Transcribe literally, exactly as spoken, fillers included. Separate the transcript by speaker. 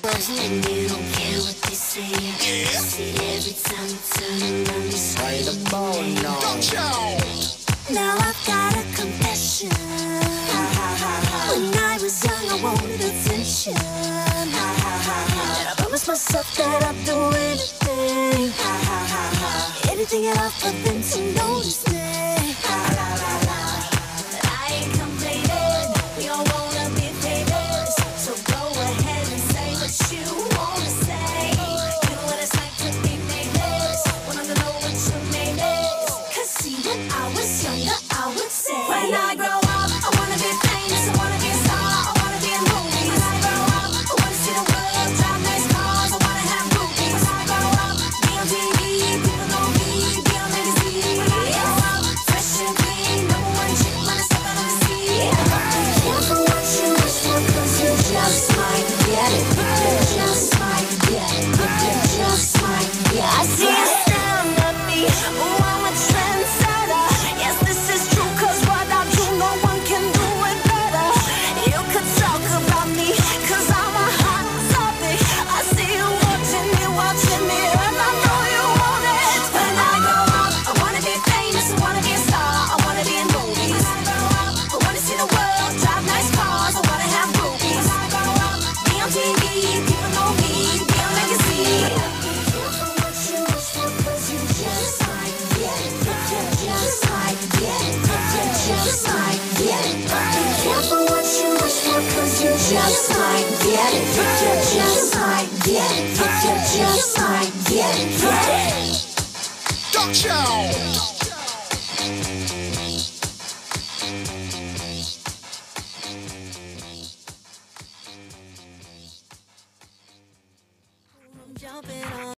Speaker 1: And you don't care what they say. Yeah. See every time you turn around, you say the bone now. Now I've got a confession. Ha, ha, ha, ha. When I was young, I wanted attention. Ha, ha, ha, ha. I promised myself that I'd do anything. Ha, ha, ha, ha. Anything at all for them to notice me. Ha, la, la, la. But I ain't complaining. We all wanna be famous, so go ahead and say what you wanna say. You know what it's like to be famous. Wanna know what your name is. Cause see, when I was younger, I would say, when I grow up, I wanna be famous, I wanna be a star, I wanna be in movies. When I grow up, I wanna see the world, drive nice cars, I wanna have groupies. When I grow up, be on T V, people know me, be on magazine. When I grow up, fresh and clean, number one chick when I step out on the scene. Careful what you wish for, cause you just might get it. You just might get it. You just might get it. I see you staring at me, ooh, I'm a trendsetter. Yes, this is true, cause what I do, no one can do it better. You could talk about me, cause I'm a hot topic. I see you watching me, watching me, and I know you want it. When I grow up, I wanna be famous, I wanna be a star, I wanna be in movies. When I grow up, I wanna see the world, drive nice cars, I wanna have groupies. When I grow up, be on T V, people know me, be on magazine. Careful what you wish for, cause you just might get it. You just might get it. You just might get it. Be careful what you wish for, cause you just might get it. You just might get it. You just might get it. Get it. I'm jumping on